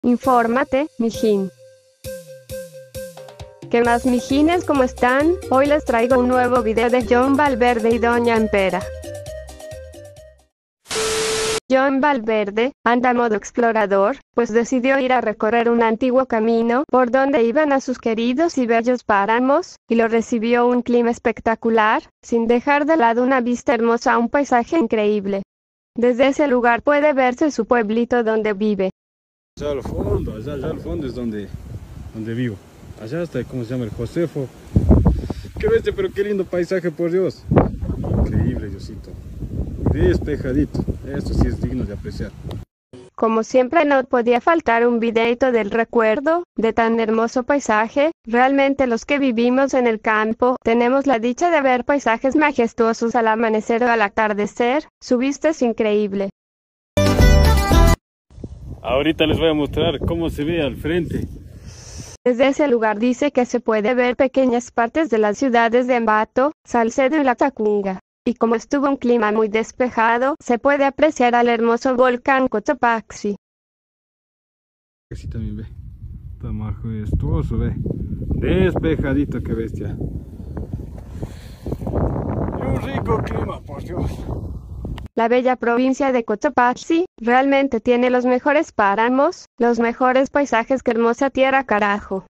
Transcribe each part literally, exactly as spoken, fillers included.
Infórmate, mijín. ¿Qué más, mijines? ¿Cómo están? Hoy les traigo un nuevo video de John Valverde y Doña Ampera. John Valverde anda a modo explorador, pues decidió ir a recorrer un antiguo camino por donde iban a sus queridos y bellos páramos, y lo recibió un clima espectacular, sin dejar de lado una vista hermosa, un paisaje increíble. Desde ese lugar puede verse su pueblito donde vive. Allá al fondo, allá, allá al fondo es donde, donde vivo. Allá está, ¿cómo se llama? El Josefo. Qué bestia, pero qué lindo paisaje, por Dios. Increíble, Diosito. Despejadito. Esto sí es digno de apreciar. Como siempre, no podía faltar un videito del recuerdo de tan hermoso paisaje. Realmente los que vivimos en el campo tenemos la dicha de ver paisajes majestuosos al amanecer o al atardecer. Su vista es increíble. Ahorita les voy a mostrar cómo se ve al frente. Desde ese lugar dice que se puede ver pequeñas partes de las ciudades de Ambato, Salcedo y La Tacunga. Y como estuvo un clima muy despejado, se puede apreciar al hermoso volcán Cotopaxi. Así también ve. Está majestuoso, ve. Despejadito, qué bestia. Y un rico clima, por Dios. La bella provincia de Cotopaxi realmente tiene los mejores páramos, los mejores paisajes. ¡Qué hermosa tierra, carajo!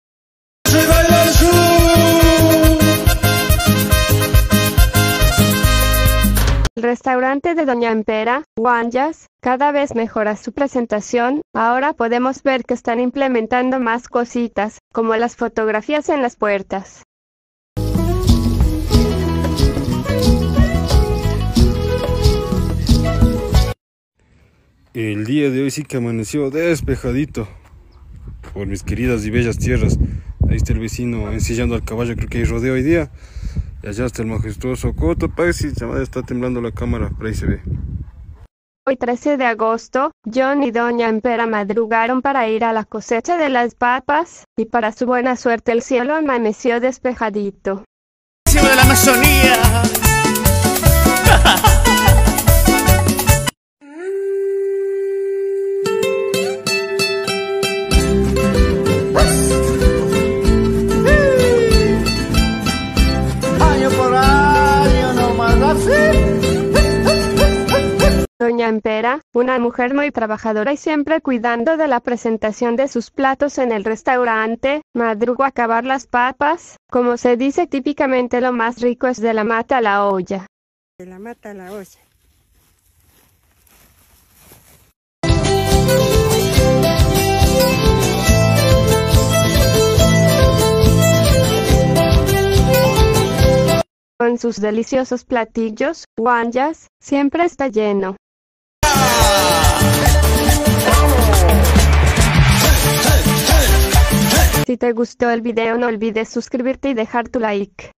El restaurante de Doña Ampera, Guanyas, cada vez mejora su presentación. Ahora podemos ver que están implementando más cositas, como las fotografías en las puertas. El día de hoy sí que amaneció despejadito por mis queridas y bellas tierras. Ahí está el vecino ensillando al caballo, creo que hay rodeo hoy día. Y allá está el majestuoso Cotopaxi. Llamada, está temblando la cámara, por ahí se ve. Hoy trece de agosto, John y Doña Ampera madrugaron para ir a la cosecha de las papas, y para su buena suerte el cielo amaneció despejadito. ¡De la Amazonía! Doña Ampera, una mujer muy trabajadora y siempre cuidando de la presentación de sus platos en el restaurante, madrugó a cavar las papas. Como se dice típicamente, lo más rico es de la mata a la olla. De la mata a la olla. Con sus deliciosos platillos, Guanyas siempre está lleno. Si te gustó el video, no olvides suscribirte y dejar tu like.